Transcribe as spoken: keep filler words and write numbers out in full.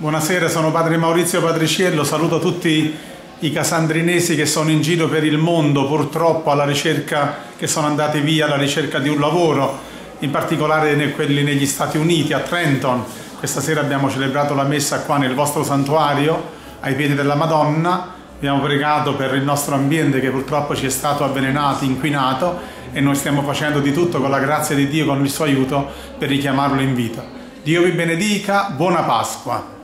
Buonasera, sono padre Maurizio Patriciello, saluto tutti i casandrinesi che sono in giro per il mondo, purtroppo alla ricerca, che sono andati via alla ricerca di un lavoro, in particolare quelli negli Stati Uniti, a Trenton. Questa sera abbiamo celebrato la messa qua nel vostro santuario, ai piedi della Madonna. Abbiamo pregato per il nostro ambiente che purtroppo ci è stato avvelenato, inquinato, e noi stiamo facendo di tutto con la grazia di Dio, con il suo aiuto, per richiamarlo in vita. Dio vi benedica, buona Pasqua!